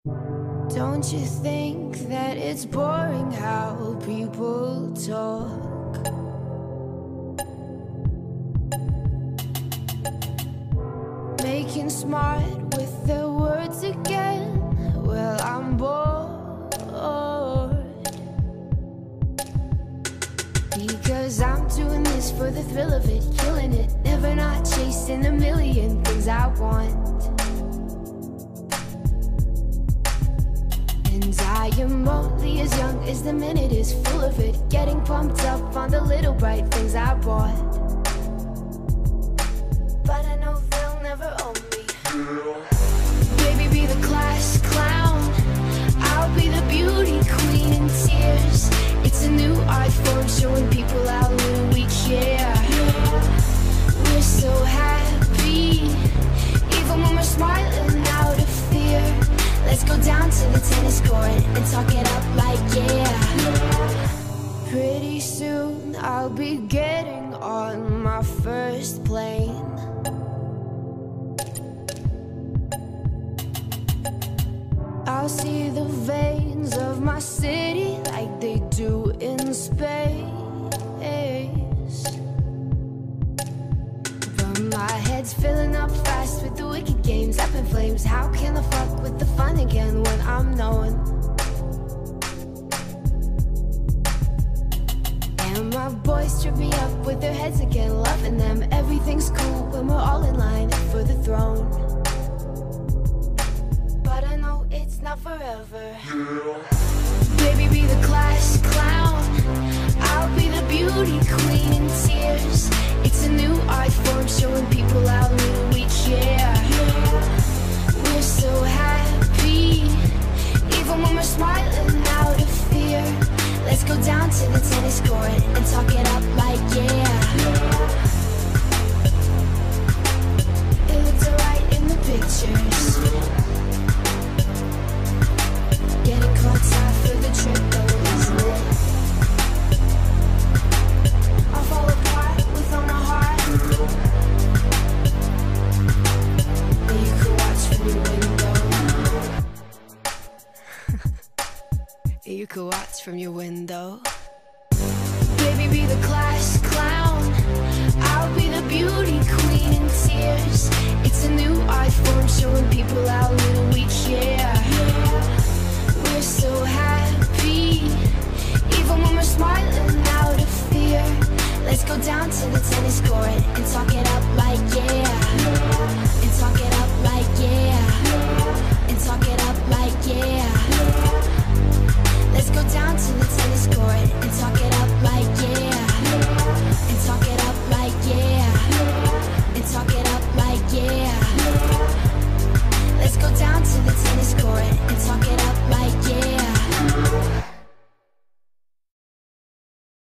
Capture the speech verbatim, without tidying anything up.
Don't you think that it's boring how people talk? Making smart with their words again. Well, I'm bored, because I'm doing this for the thrill of it, killing it, never not chasing a million things I want. And I am only as young as the minute is full of it, getting pumped up on the little bright things I bought. But I know they'll never own me. Baby, be the class clown, I'll be the beauty queen in tears. It's a new art form showing people how little we care. We're so happy, even when we're smiling out of fear. Let's go down to the tennis court and talk it up like yeah. Pretty soon I'll be getting on my first plane. I'll see the veins of my city like they do in space. But my head's filling up fast with the wicked games up in flames. How can I fuck with the fun again when I'm known? And my boys trip me up with their heads again, loving them. Everything's cool when we're all in line for the throne. But I know it's not forever. Baby, be the class clown, I'll be the beauty queen in tears. It's a new art form showing people how little we care. We're so happy, even when we're smiling out of fear. Let's go down to the tennis court and talk it up like yeah. It looked alright in the pictures. Getting caught tight for the trip though, isn't it? I'll fall apart with all my heart. That you could watch from your window. That you could watch from your window. Baby, be the class clown, I'll be the beauty queen in tears. It's a new art form showing people how little we care.